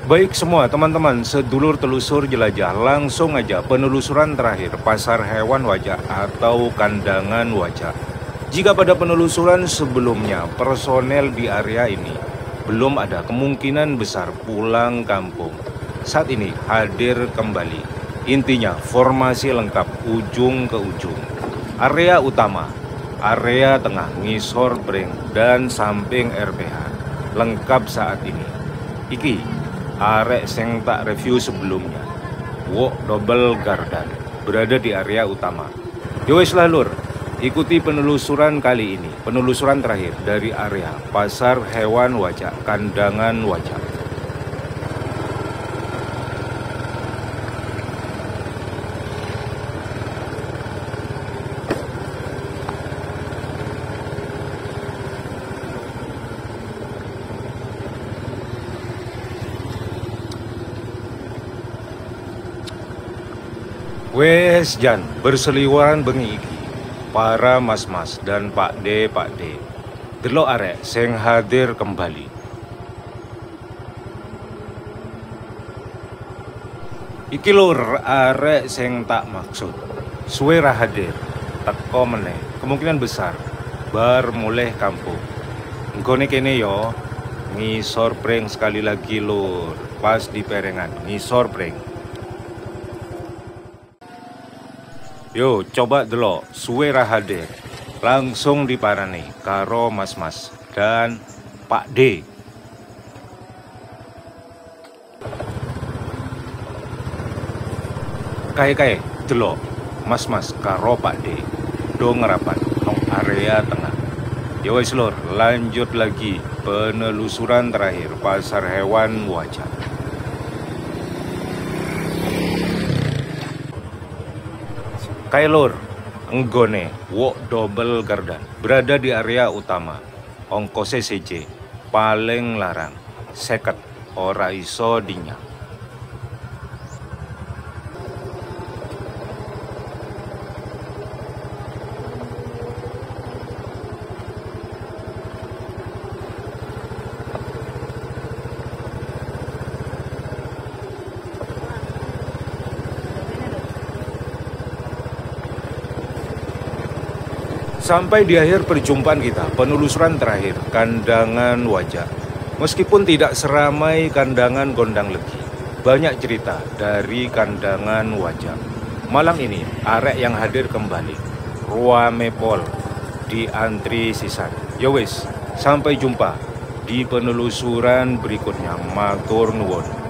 Baik semua teman-teman, sedulur telusur jelajah, langsung aja penelusuran terakhir pasar hewan wajah atau kandangan wajah. Jika pada penelusuran sebelumnya personel di area ini belum ada kemungkinan besar pulang kampung, saat ini hadir kembali. Intinya formasi lengkap ujung ke ujung. Area utama, area tengah, ngisor breng dan samping RPH lengkap saat ini. Iki arek sing tak review sebelumnya, Wok Double Garden berada di area utama. Yowes lah lur, ikuti penelusuran kali ini, penelusuran terakhir dari area pasar hewan wajah, kandangan wajah. Wes jan berseliweran bengi iki para mas-mas dan Pak D delok arek sing hadir kembali. Iki lur arek sing tak maksud. Suwe ra hadir, teko meneh, kemungkinan besar bar mulai kampung. Nggone kene yo, ngisor breng sekali lagi lur, pas di perengan, ngisor breng. Yo, coba delok, suwe ra hadir. Langsung diparani karo mas-mas dan Pak D. Kae delok, mas-mas karo Pak D. Do ngerapan nong area tengah. Ya wes lur, lanjut lagi penelusuran terakhir pasar hewan wajah. Kailur, enggone, Wok Double Garden berada di area utama. Ongkose CC paling larang, seket ora iso dinya. Sampai di akhir perjumpaan kita, penelusuran terakhir, kandangan wajah. Meskipun tidak seramai kandangan gondang legi, banyak cerita dari kandangan wajah. Malam ini, arek yang hadir kembali, ruame pol, di antri sisan. Yowes, sampai jumpa di penelusuran berikutnya. Matur nuwun.